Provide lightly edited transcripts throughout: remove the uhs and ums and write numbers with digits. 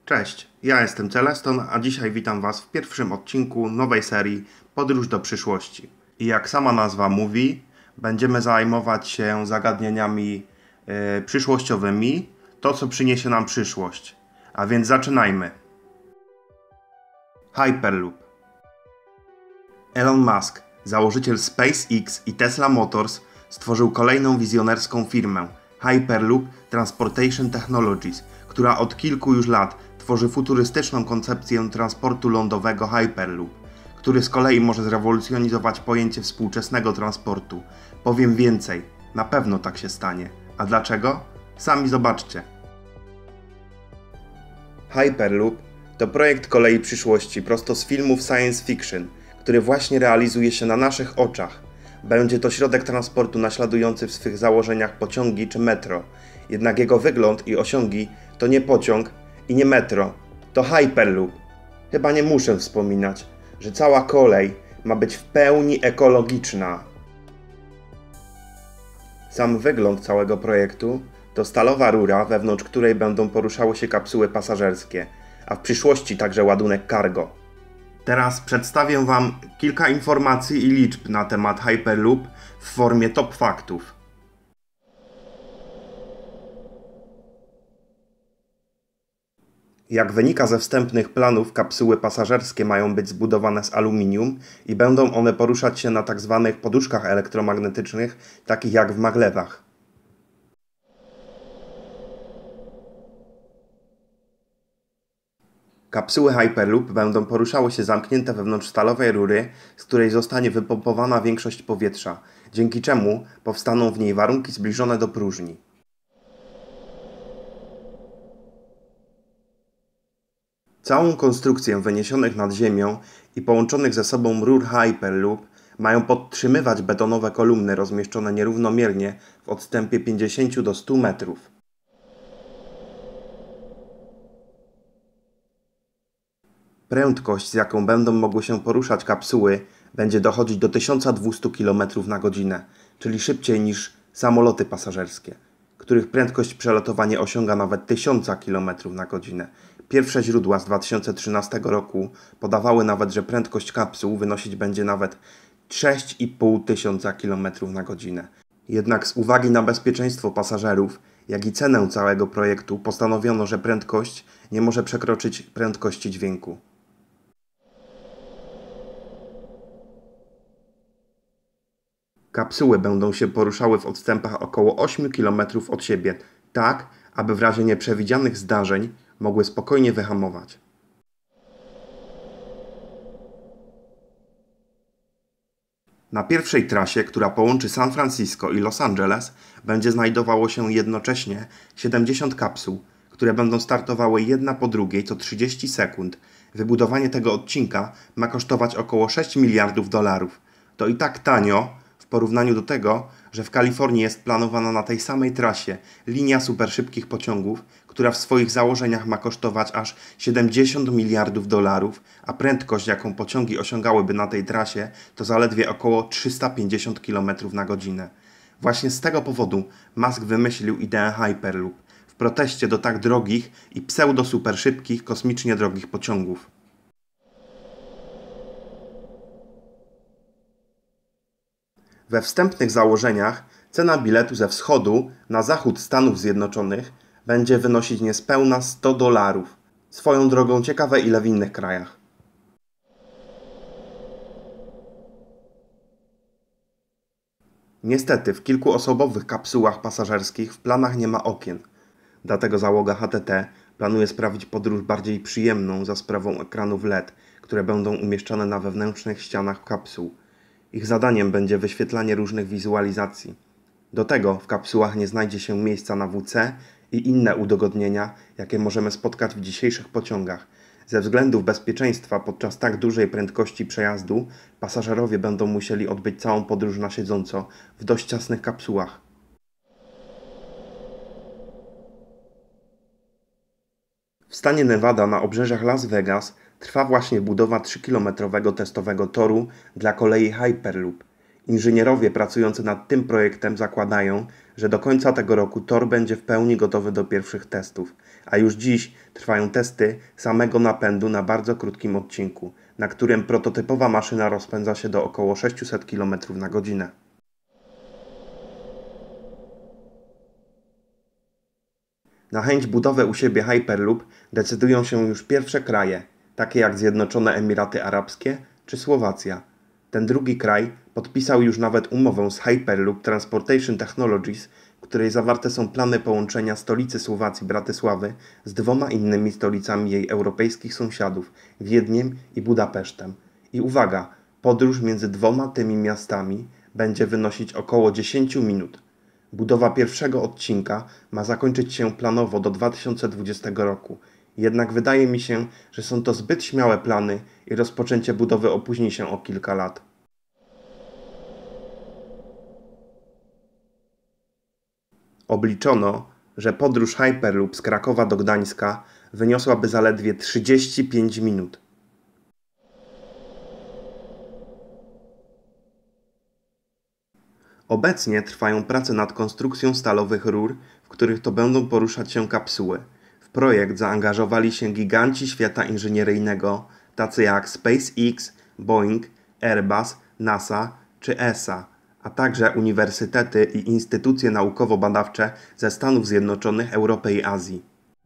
Cześć, ja jestem Celeston, a dzisiaj witam Was w pierwszym odcinku nowej serii Podróż do przyszłości. I jak sama nazwa mówi, będziemy zajmować się zagadnieniami przyszłościowymi, to co przyniesie nam przyszłość. A więc zaczynajmy. Hyperloop. Elon Musk, założyciel SpaceX i Tesla Motors, stworzył kolejną wizjonerską firmę Hyperloop Transportation Technologies, która od kilku już lat tworzy futurystyczną koncepcję transportu lądowego Hyperloop, który z kolei może zrewolucjonizować pojęcie współczesnego transportu. Powiem więcej, na pewno tak się stanie. A dlaczego? Sami zobaczcie. Hyperloop to projekt kolei przyszłości prosto z filmów science fiction, który właśnie realizuje się na naszych oczach. Będzie to środek transportu naśladujący w swych założeniach pociągi czy metro. Jednak jego wygląd i osiągi to nie pociąg i nie metro, to Hyperloop. Chyba nie muszę wspominać, że cała kolej ma być w pełni ekologiczna. Sam wygląd całego projektu to stalowa rura, wewnątrz której będą poruszały się kapsuły pasażerskie, a w przyszłości także ładunek cargo. Teraz przedstawię Wam kilka informacji i liczb na temat Hyperloop w formie top faktów. Jak wynika ze wstępnych planów, kapsuły pasażerskie mają być zbudowane z aluminium i będą one poruszać się na tzw. poduszkach elektromagnetycznych, takich jak w maglewach. Kapsuły Hyperloop będą poruszały się zamknięte wewnątrz stalowej rury, z której zostanie wypompowana większość powietrza, dzięki czemu powstaną w niej warunki zbliżone do próżni. Całą konstrukcję wyniesionych nad ziemią i połączonych ze sobą rur Hyperloop mają podtrzymywać betonowe kolumny rozmieszczone nierównomiernie w odstępie 50 do 100 metrów. Prędkość, z jaką będą mogły się poruszać kapsuły, będzie dochodzić do 1200 km na godzinę, czyli szybciej niż samoloty pasażerskie, których prędkość przelotowa nie osiąga nawet 1000 km na godzinę. Pierwsze źródła z 2013 roku podawały nawet, że prędkość kapsuł wynosić będzie nawet 6500 km na godzinę. Jednak z uwagi na bezpieczeństwo pasażerów, jak i cenę całego projektu, postanowiono, że prędkość nie może przekroczyć prędkości dźwięku. Kapsuły będą się poruszały w odstępach około 8 km od siebie, tak aby w razie nieprzewidzianych zdarzeń mogły spokojnie wyhamować. Na pierwszej trasie, która połączy San Francisco i Los Angeles, będzie znajdowało się jednocześnie 70 kapsuł, które będą startowały jedna po drugiej co 30 sekund. Wybudowanie tego odcinka ma kosztować około 6 miliardów dolarów. To i tak tanio w porównaniu do tego, że w Kalifornii jest planowana na tej samej trasie linia superszybkich pociągów, która w swoich założeniach ma kosztować aż 70 miliardów dolarów, a prędkość, jaką pociągi osiągałyby na tej trasie, to zaledwie około 350 km na godzinę. Właśnie z tego powodu Musk wymyślił ideę Hyperloop w proteście do tak drogich i pseudo-superszybkich, kosmicznie drogich pociągów. We wstępnych założeniach cena biletu ze wschodu na zachód Stanów Zjednoczonych będzie wynosić niespełna 100 dolarów. Swoją drogą ciekawe ile w innych krajach. Niestety w kilkuosobowych kapsułach pasażerskich w planach nie ma okien. Dlatego załoga HTT planuje sprawić podróż bardziej przyjemną za sprawą ekranów LED, które będą umieszczone na wewnętrznych ścianach kapsuł. Ich zadaniem będzie wyświetlanie różnych wizualizacji. Do tego w kapsułach nie znajdzie się miejsca na WC i inne udogodnienia, jakie możemy spotkać w dzisiejszych pociągach. Ze względów bezpieczeństwa podczas tak dużej prędkości przejazdu pasażerowie będą musieli odbyć całą podróż na siedząco w dość ciasnych kapsułach. W stanie Nevada na obrzeżach Las Vegas trwa właśnie budowa 3-kilometrowego testowego toru dla kolei Hyperloop. Inżynierowie pracujący nad tym projektem zakładają, że do końca tego roku tor będzie w pełni gotowy do pierwszych testów, a już dziś trwają testy samego napędu na bardzo krótkim odcinku, na którym prototypowa maszyna rozpędza się do około 600 km na godzinę. Na chęć budowy u siebie Hyperloop decydują się już pierwsze kraje, takie jak Zjednoczone Emiraty Arabskie czy Słowacja. Ten drugi kraj podpisał już nawet umowę z Hyperloop Transportation Technologies, w której zawarte są plany połączenia stolicy Słowacji Bratysławy z dwoma innymi stolicami jej europejskich sąsiadów, Wiedniem i Budapesztem. I uwaga, podróż między dwoma tymi miastami będzie wynosić około 10 minut. Budowa pierwszego odcinka ma zakończyć się planowo do 2020 roku. Jednak wydaje mi się, że są to zbyt śmiałe plany i rozpoczęcie budowy opóźni się o kilka lat. Obliczono, że podróż Hyperloop z Krakowa do Gdańska wyniosłaby zaledwie 35 minut. Obecnie trwają prace nad konstrukcją stalowych rur, w których to będą poruszać się kapsuły. W projekt zaangażowali się giganci świata inżynieryjnego, tacy jak SpaceX, Boeing, Airbus, NASA czy ESA, a także uniwersytety i instytucje naukowo-badawcze ze Stanów Zjednoczonych, Europy i Azji.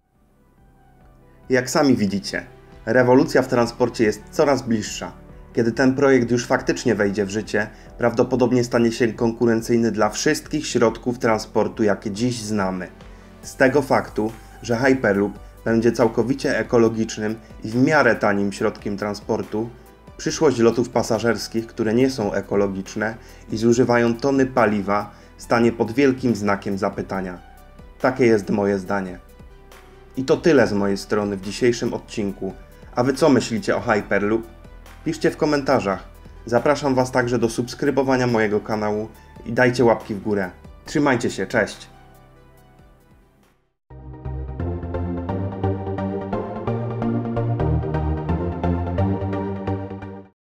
Jak sami widzicie, rewolucja w transporcie jest coraz bliższa. Kiedy ten projekt już faktycznie wejdzie w życie, prawdopodobnie stanie się konkurencyjny dla wszystkich środków transportu, jakie dziś znamy. Z tego faktu, że Hyperloop będzie całkowicie ekologicznym i w miarę tanim środkiem transportu, przyszłość lotów pasażerskich, które nie są ekologiczne i zużywają tony paliwa, stanie pod wielkim znakiem zapytania. Takie jest moje zdanie. I to tyle z mojej strony w dzisiejszym odcinku. A Wy co myślicie o Hyperloop? Piszcie w komentarzach. Zapraszam Was także do subskrybowania mojego kanału i dajcie łapki w górę. Trzymajcie się, cześć!